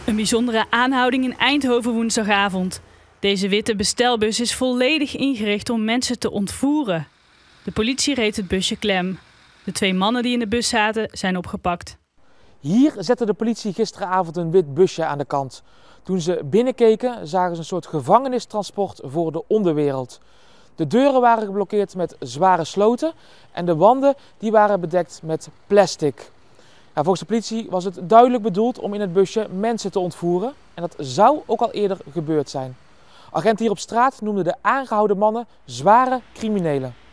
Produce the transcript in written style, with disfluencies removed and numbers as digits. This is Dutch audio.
Een bijzondere aanhouding in Eindhoven woensdagavond. Deze witte bestelbus is volledig ingericht om mensen te ontvoeren. De politie reed het busje klem. De 2 mannen die in de bus zaten zijn opgepakt. Hier zette de politie gisteravond een wit busje aan de kant. Toen ze binnenkeken zagen ze een soort gevangenistransport voor de onderwereld. De deuren waren geblokkeerd met zware sloten en de wanden die waren bedekt met plastic. Ja, volgens de politie was het duidelijk bedoeld om in het busje mensen te ontvoeren en dat zou ook al eerder gebeurd zijn. Agenten hier op straat noemden de aangehouden mannen zware criminelen.